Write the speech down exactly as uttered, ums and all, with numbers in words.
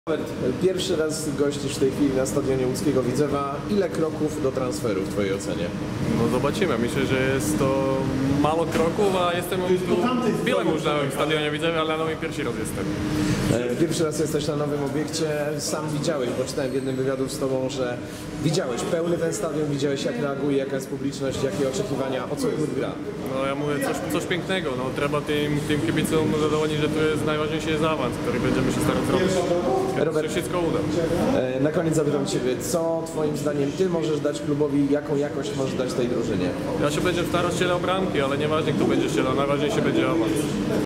Robert, pierwszy raz gościsz w tej chwili na stadionie łódzkiego Widzewa. Ile kroków do transferu w Twojej ocenie? No zobaczymy. Myślę, że jest to mało kroków, a jestem tu wiele już na stadionie Widzewa, ale na mój pierwszy raz jestem. Pierwszy raz jesteś na nowym obiekcie. Sam widziałeś, bo czytałem w jednym wywiadu z Tobą, że widziałeś pełny ten stadion, widziałeś jak reaguje, jaka jest publiczność, jakie oczekiwania, o co klub gra. No ja mówię coś, coś pięknego. No, trzeba tym, tym kibicom zadowolić, że to jest najważniejszy jest awans, który będziemy się starać zrobić. Robert, się wszystko uda. Na koniec zapytam Ciebie, co Twoim zdaniem Ty możesz dać klubowi, jaką jakość możesz dać tej drużynie? Ja się będę starał strzelać bramki, ale nieważne kto będzie strzelał, najważniejszy będzie awans.